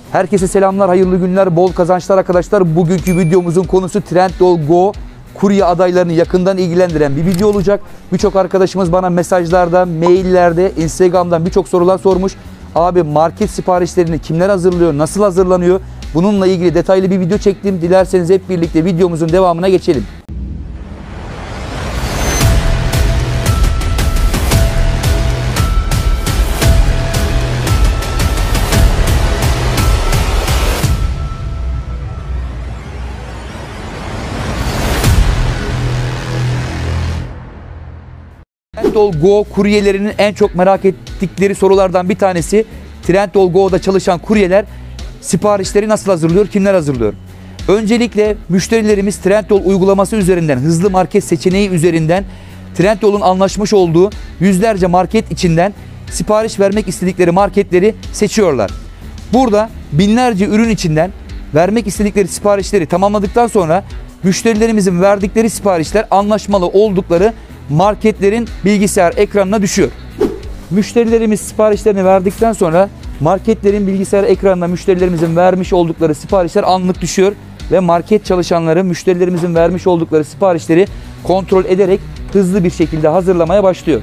Herkese selamlar, hayırlı günler, bol kazançlar arkadaşlar. Bugünkü videomuzun konusu Trendyol Go kurye adaylarını yakından ilgilendiren bir video olacak. Birçok arkadaşımız bana mesajlarda, maillerde, Instagram'dan birçok sorular sormuş. Abi market siparişlerini kimler hazırlıyor, nasıl hazırlanıyor? Bununla ilgili detaylı bir video çektim. Dilerseniz hep birlikte videomuzun devamına geçelim. Trendyol Go kuryelerinin en çok merak ettikleri sorulardan bir tanesi, Trendyol Go'da çalışan kuryeler siparişleri nasıl hazırlıyor, kimler hazırlıyor? Öncelikle müşterilerimiz Trendyol uygulaması üzerinden, hızlı market seçeneği üzerinden Trendyol'un anlaşmış olduğu yüzlerce market içinden sipariş vermek istedikleri marketleri seçiyorlar. Burada binlerce ürün içinden vermek istedikleri siparişleri tamamladıktan sonra müşterilerimizin verdikleri siparişler anlaşmalı oldukları marketlerin bilgisayar ekranına düşüyor. Müşterilerimiz siparişlerini verdikten sonra marketlerin bilgisayar ekranına müşterilerimizin vermiş oldukları siparişler anlık düşüyor ve market çalışanları müşterilerimizin vermiş oldukları siparişleri kontrol ederek hızlı bir şekilde hazırlamaya başlıyor.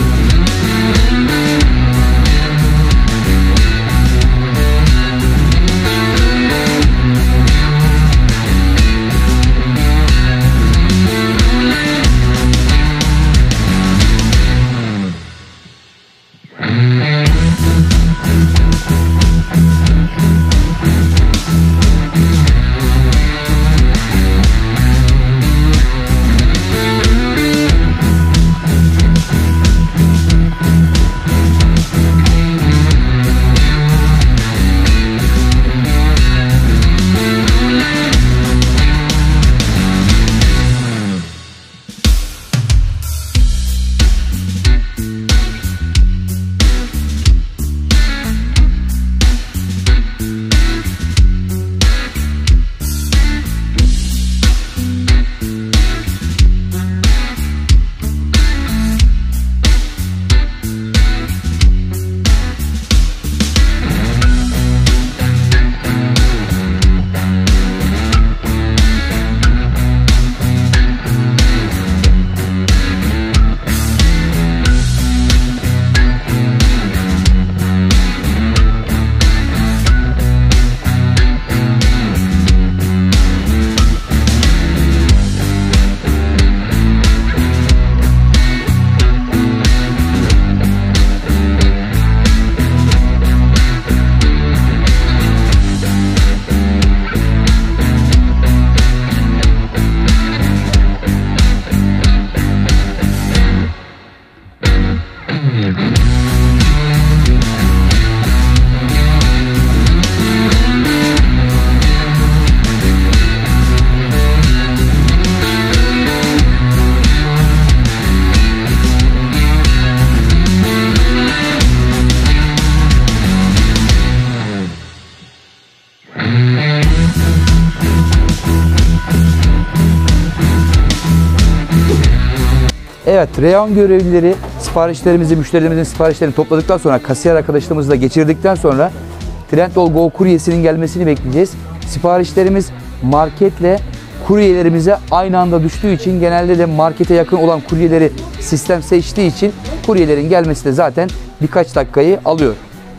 Evet, reyon görevlileri siparişlerimizi, müşterilerimizin siparişlerini topladıktan sonra, kasiyer arkadaşlarımızla geçirdikten sonra Trendyol Go kuryesinin gelmesini bekleyeceğiz. Siparişlerimiz marketle kuryelerimize aynı anda düştüğü için, genelde de markete yakın olan kuryeleri sistem seçtiği için kuryelerin gelmesi de zaten birkaç dakikayı alıyor.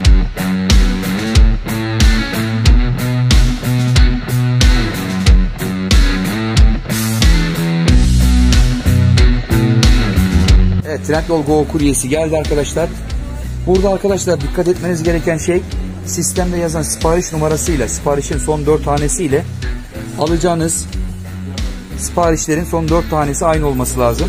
Evet, Trendyol Go kuryesi geldi arkadaşlar. Burada arkadaşlar dikkat etmeniz gereken şey, sistemde yazan sipariş numarasıyla, siparişin son 4 tanesiyle alacağınız siparişlerin son 4 tanesi aynı olması lazım.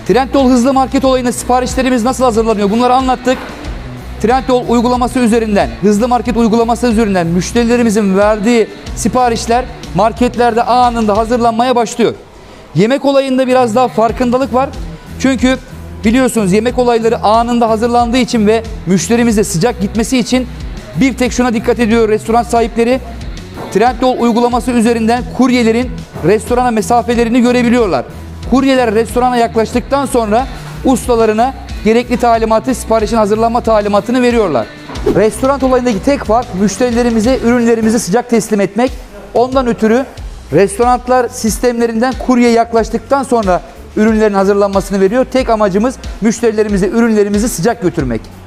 Trendyol hızlı market olayında siparişlerimiz nasıl hazırlanıyor? Bunları anlattık. Trendyol uygulaması üzerinden, hızlı market uygulaması üzerinden müşterilerimizin verdiği siparişler marketlerde anında hazırlanmaya başlıyor. Yemek olayında biraz daha farkındalık var. Çünkü biliyorsunuz yemek olayları anında hazırlandığı için ve müşterimize sıcak gitmesi için bir tek şuna dikkat ediyor restoran sahipleri. Trendyol uygulaması üzerinden kuryelerin restorana mesafelerini görebiliyorlar. Kuryeler restorana yaklaştıktan sonra ustalarına gerekli talimatı, siparişin hazırlanma talimatını veriyorlar. Restoran olayındaki tek fark müşterilerimize ürünlerimizi sıcak teslim etmek. Ondan ötürü restoranlar sistemlerinden kurye yaklaştıktan sonra ürünlerin hazırlanmasını veriyor. Tek amacımız müşterilerimize ürünlerimizi sıcak götürmek.